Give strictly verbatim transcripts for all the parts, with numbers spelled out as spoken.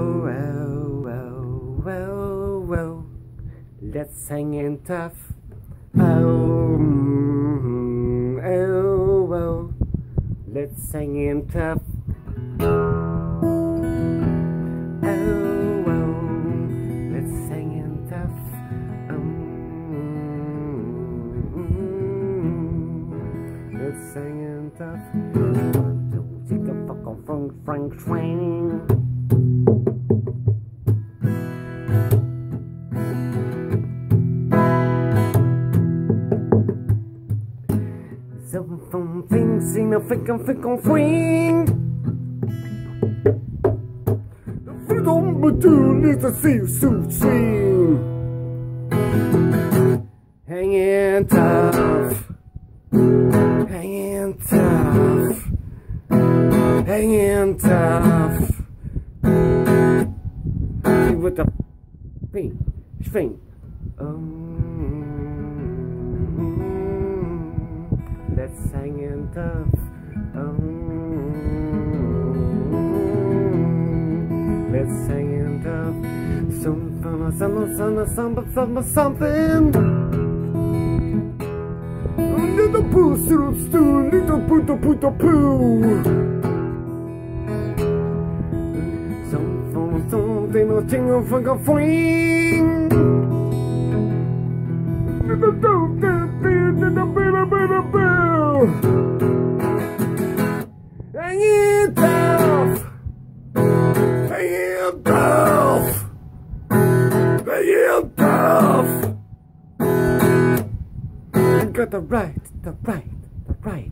Oh, well, well, well, well, let's hang in tough. Oh, mm, oh, well, let's hang in tough. Oh, well, let's hang in tough. Um, let's hang in tough. Take a fuck off from Frank Train. Some things in a fick and fick and fling. Freedom but you need to see suit swing. Hanging tough. Hanging tough. Hanging tough. See what the thing, thing. Um. Let's hang in tough. Um, let's hang in tough. Some fun, some, some, some, some, something. Little poo, little stew, little poo, poo, poo, poo. Some fun, something, a tingle, funk, a fling. Little dope, little bit, a bit, a bit. Hanging tough, hanging tough, hanging tough. I got the right, the right, the right.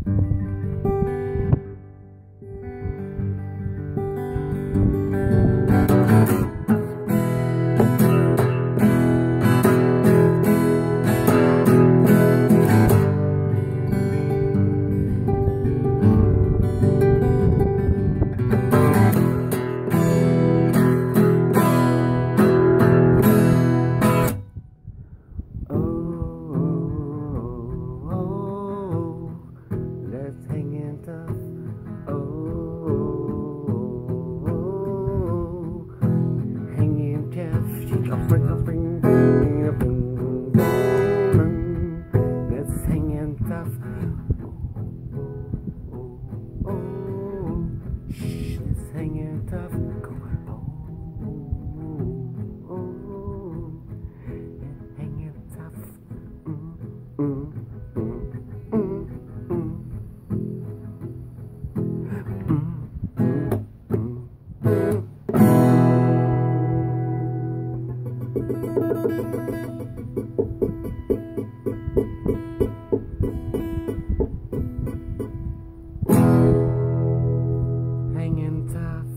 Let's hang in tough. Shh, let's hang in tough. Go on. Oh, oh, hang in tough. Mm, mm, mm, mm, mm. Hanging tough.